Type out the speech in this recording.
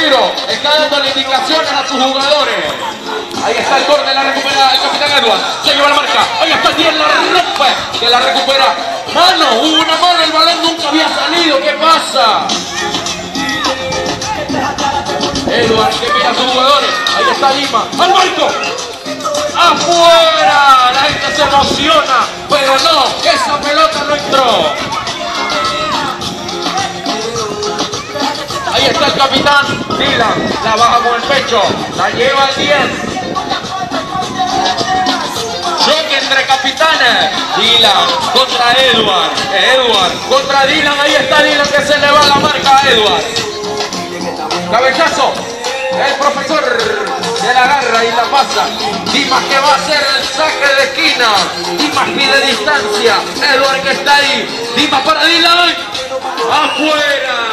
Ramiro está dando indicaciones a sus jugadores. Ahí está el córner, la recupera el capitán Edward. Se lleva la marca. Ahí está Diel, la rompe. Que la recupera. Mano, hubo una mano, el balón nunca había salido. ¿Qué pasa? Edward que mira a sus jugadores. Ahí está Lima. ¡Al marco! ¡Afuera! La gente se emociona. Pero no, esa pelota no entró. Ahí está el capitán Dylan, la baja con el pecho, la lleva al 10. Choque entre capitanes. Dylan contra Edward. Edward contra Dylan. Ahí está Dylan que se le va la marca a Edward. Cabezazo. El profesor se la agarra y la pasa. Dimas que va a hacer el saque de esquina. Dimas pide distancia. Edward que está ahí. Dimas para Dylan. Afuera.